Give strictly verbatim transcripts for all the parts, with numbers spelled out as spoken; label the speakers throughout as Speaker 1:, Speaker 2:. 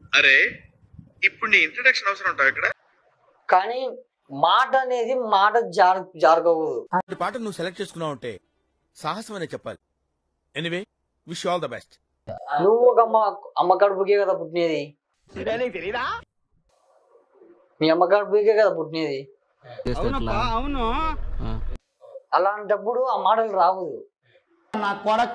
Speaker 1: అరే ఇప్పుడు నీ ఇంట్రడక్షన్ అవసరం ఉంటావు ఇక్కడ.
Speaker 2: కానీ మాట అనేది మాట జార్ జారకూడదు.
Speaker 3: ఆ పాట నువ్వు సెలెక్ట్ చేసుకున్నావు అంటే సాహసం అనే చెప్పాలి. Anyway wish all the best.
Speaker 2: నువ్వు ఒక అమ్మ అమ్మ కడుపుకే కదా పుట్టినది. మీ అమ్మ కడుపుకే కదా పుట్టినది.
Speaker 4: అవును.
Speaker 2: అలాంటప్పుడు ఆ మాటలు రాకూడదు.
Speaker 4: నా కొడక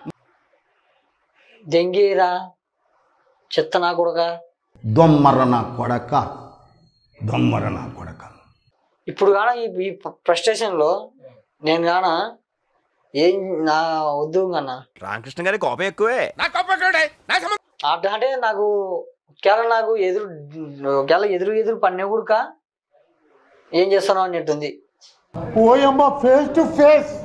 Speaker 2: దెంగేరా చెత్త నా కొడక,
Speaker 4: దొమ్మర నా కొడక, దొమ్మర నా కొడక.
Speaker 2: ఇప్పుడు కాన ఈ ఫ్రస్ట్రేషన్ లో నేను గాన ఏం నా వద్దు కన్నా
Speaker 3: రామకృష్ణ గారి కోపం ఎక్కువే.
Speaker 2: అట్లా అంటే నాకు కేవలం నాకు ఎదురు కేవలం ఎదురు ఎదురు పన్నే కూడక ఏం చేస్తాను అన్నట్టుంది.
Speaker 4: ఓయమ్మ ఫేస్ టు ఫేస్.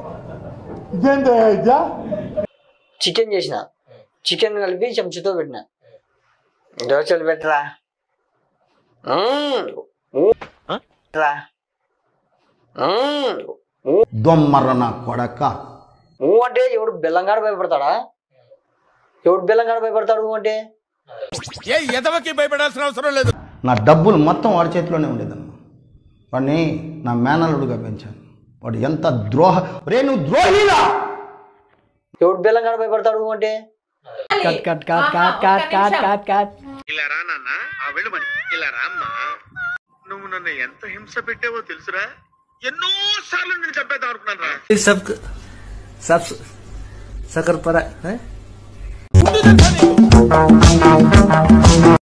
Speaker 2: చికెన్ చేసిన, చికెన్ కలిపి చెంచుతో పెట్టిన. దోశలు పెట్టరా
Speaker 4: దొమ్మర నా కొడక.
Speaker 2: ఊ అంటే ఎవడు బెల్లంగాడ భయపడతాడా? ఎవడు బెల్లంగాడ భయపడతాడు ఊ అంటే?
Speaker 3: ఏ ఎదవకి భయపడాల్సిన అవసరం లేదు.
Speaker 4: నా డబ్బులు మొత్తం వాడి చేతిలోనే ఉండేదన్న. వాడిని నా మేనల్లుడుగా పెంచాను. వాడు ఎంత ద్రోహ రే నువ్వు ద్రోహిలా.
Speaker 2: ఎవడు బెల్లంగాడ భయపడతాడు ఊ అంటే?
Speaker 5: Cut cut cut cut cut cut cut cut
Speaker 1: ఇలా రా నాన్న, ఆ వెళ్ళు మరి. ఇలా రా అమ్మా. నువ్వు నన్ను ఎంత హింస పెట్టావో తెలుసురా. ఎన్నో సార్లు నేను చంపేద్దాం అనుకున్నాను రా.
Speaker 5: सब सब सकर पर है।